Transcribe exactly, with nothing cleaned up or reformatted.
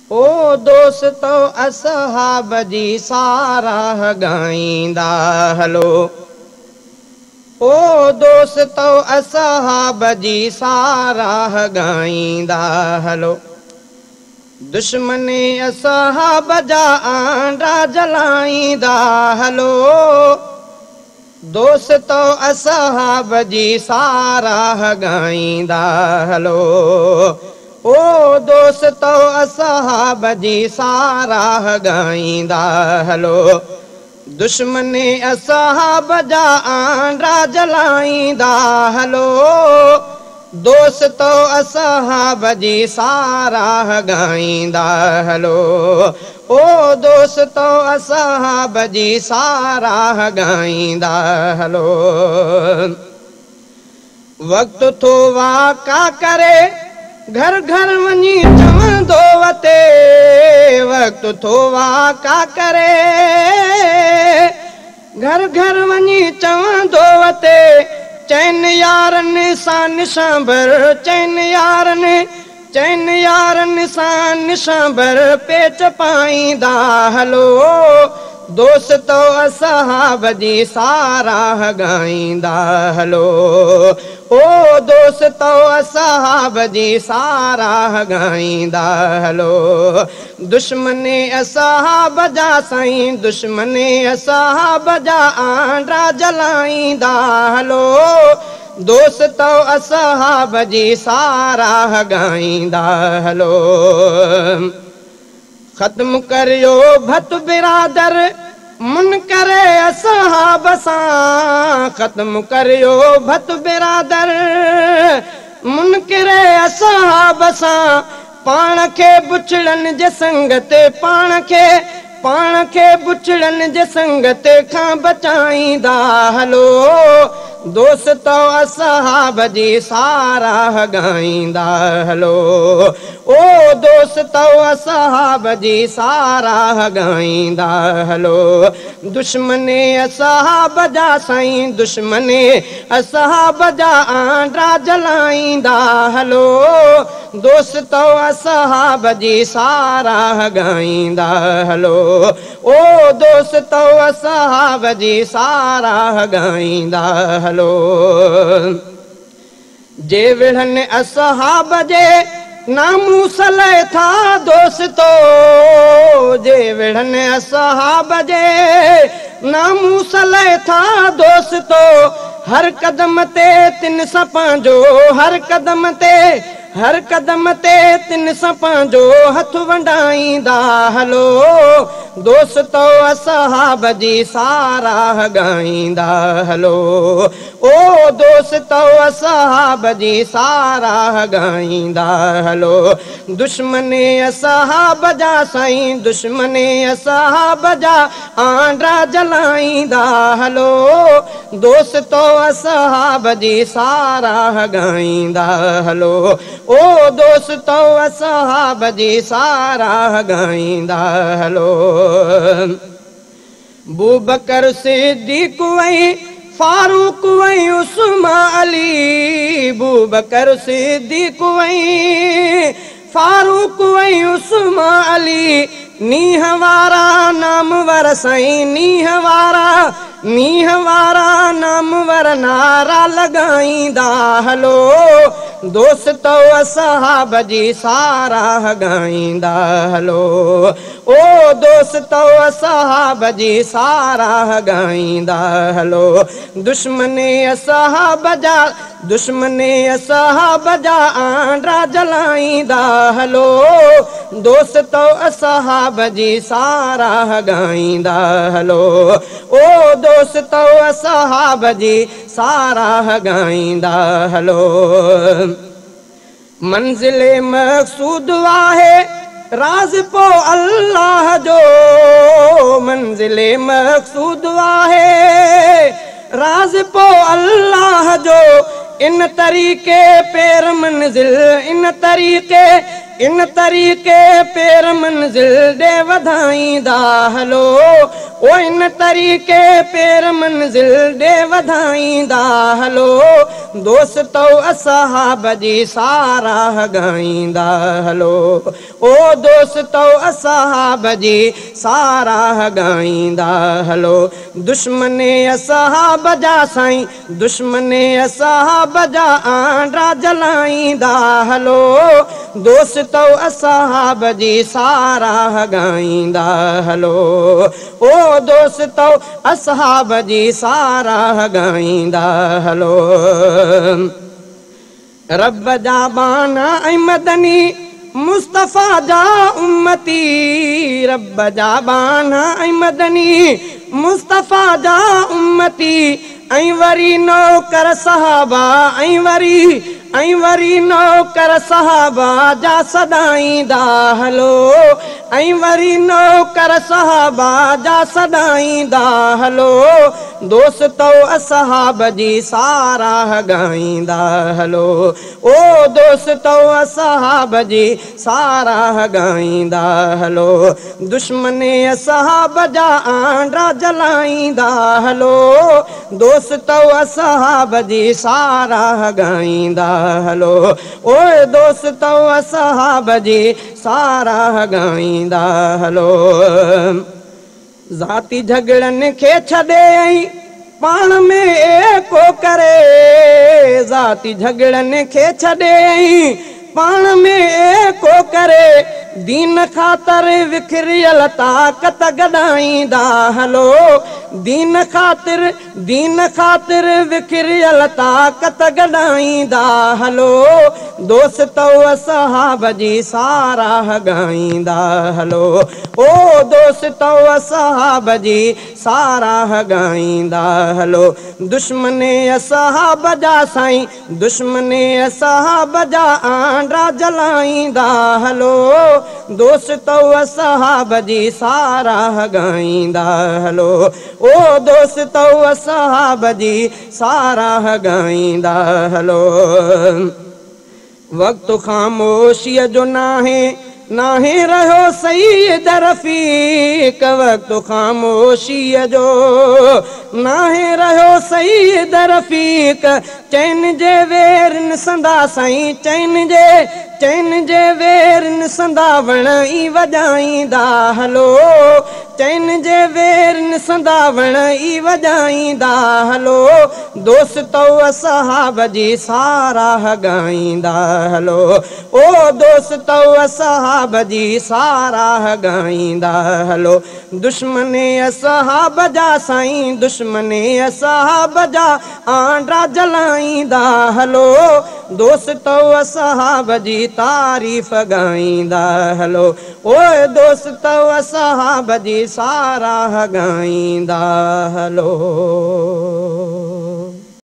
ओ दोस्तो असहाब जी साराह ॻाईंदा हलो। ओ दोस्तो असहाब जी साराह ॻाईंदा हलो। दुश्मन असहाब जा आंडा जलाईंदा हलो। दोस्तो असहाब जी साराह ॻाईंदा हलो। ओ दोस्तो असहाब जी साराह ॻाईंदा हलो। दुश्मन असहाब जा आंडा जलाईंदा हलो। दोस्तो असहाब जी साराह ॻाईंदा हलो। ओ दोस्तो असहाब जी साराह ॻाईंदा हलो। वक़्तु थो वाका करे घर घर वञी चवंदो वते। वक़्तु थो वाका करे घर घर वञी चवंदो वते। चैन यारनि सां निशांबर चैन यारनि चैन यारनि सां निशांबर पेच पाईंदा हलो। दोस्तो असहाब जी साराह ॻाईंदा हलो। ओ दोस्तो असहाब जी साराह ॻाईंदा हलो। दुश्मन असहाब जा साईं दुश्मन असहाब जा आंडा जलाईंदा हलो। दोस्तो असहाब जी साराह ॻाईंदा हलो। ख़त्म करियो भत बिरादर मुनकर असहाब सां। ख़त्म करियो भत बिरादर मुनकर असहाब सां। पाण खे बुछड़नि जे संगत पाण खे पाण खे बुछड़नि जे संगत खां बचाईंदा हलो। दोस्तो असहाब जी साराह ॻाईंदा हलो। ओ दोस्तो असहाब जी साराह ॻाईंदा हलो। दुश्मन असहाब जा साईं दुश्मन असहाब जा आंडा जलाईंदा हलो। दोस्तो असहाब जी साराह ॻाईंदा हलो। ओ दोस्तो असहाब जी साराह ॻाईंदा हलो। जे विढ़नि असहाब जे नामूस लहे था दोस्तो। जे विढ़नि असहाब जे नामूस लहे था दोस्तो। हर कदम ते तिन सां पंहिंजो हर कदम ते हर कदम ते तिन सां पंहिंजो हथ वंडाईंदा हलो। दोस्तो असहाब जी साराह ॻाईंदा हलो। ओ दोस्तो असहाब जी साराह ॻाईंदा हलो। दुश्मन असहाब जा साईं दुश्मन असहाब जा आंडा जलाईंदा हलो। दोस्तो असहाब जी साराह ॻाईंदा हलो। ओ दोस्तो असहाब जी साराह ॻाईंदा हलो। बूबकर सिद्दीक़ ऐं फारूक ऐं उस्मान अली बूबकर सिद्दीक़ ऐं फारूक ऐं उस्मान अली नीह वारा नामवर साईं नीह वारा नीह वारा नामवर नारा लॻाईंदा हलो। दोस्तो असहाब जी साराह ॻाईंदा हलो। ओ दोस्तो असहाब जी साराह ॻाईंदा हलो। दुश्मन असहाब जा दुश्मन असहाब जा आंडा जलाईंदा हलो। दोस्तो असहाब जी साराह ॻाईंदा हलो। ओ दोस्तो असहाब जी साराह ॻाईंदा हलो। मंज़िल मक़सूद आहे राज़ पो अल्लाह जो मंज़िल मक़सूद आहे राज़ पो अल्लाह जो। इन तरीक़े पेर मंज़िल इन तरीक़े इन तरीक़े पेर मंज़िल ॾे वधाईंदा हलो। ओ इन तरीक़े पेर मंज़िल ॾे वधाईंदा हलो दोस्तो असहाब जी साराह ॻाईंदा हलो ओ दोस्तो असहाब जी साराह ॻाईंदा हलो दुश्मने असहाब जा साईं दुश्मने असहाब जा आंडा जलाईंदा हलो दोस्तो असहाब जी साराह ॻाईंदा हलो ओ दोस्तो असहाब जी साराह ॻाईंदा हलो रब जा बाना ऐं मदनी मुस्तफ़ा जा उम्मती रब जा बाना ऐं मदनी मुस्तफ़ा जा उम्मती ऐं वरी नौकर सहाबा ऐं वरी ऐं वरी नौकर सहाबा जा सदाईंदा हलो ऐं वरी नौकर सहाबा जा सदाईंदा हलो दोस्तो असहाब जी साराह ॻाईंदा हलो ओ दोस्तो असहाब जी साराह ॻाईंदा हलो दुश्मने असहाब जा आंडा जलाईंदा हलो दोस्तो असहाब जी साराह ॻाईंदा हलो ओए दोस्तो असहाब जी साराह ॻाईंदा हलो ज़ाती झगड़नि खे छॾे ऐं पाण में एको करे ज़ाती झगड़नि खे छॾे ऐं पाण में एको करे दीन ख़ातिर विखरियल ताक़त गॾाईंदा हलो दीन ख़ातिर दीन ख़ातिर विखरियल ताक़त गॾाईंदा हलो दोस्तो असहाब जी साराह ॻाईंदा हलो ओ दोस्तो असहाब जी साराह ॻाईंदा हलो दुश्मने असहाब जा साईं दुश्मने असहाब जा आंडा जलाईंदा हलो दोस्तो असहाब जी साराह ॻाईंदा हलो ओ दोस्तो असहाब जी साराह ॻाईंदा हलो वक़्तु ख़ामोशीअ जो नाहे नाहे रहियो सईद रफ़ीक वक़्तु ख़ामोशीअ जो नाहे रहियो सईद रफ़ीक चैन जे वेरनि संदा साईं चैन जे चैन जे वेरनि संदा वण ई वॼाईंदा हलो चैन जे वेरनि संदा वण ई वॼाईंदा हलो दोस्तो असहाब जी साराह ॻाईंदा हलो ओ दोस्तो असहाब जी साराह ॻाईंदा हलो दुश्मने असहाब जा साईं दुश्मने असहाब जा आंडा जलाईंदा हलो दोस्तो असहाब जी तारीफ़ ॻाईंदा हलो ओए दोस्तो असहाब जी साराह ॻाईंदा हलो।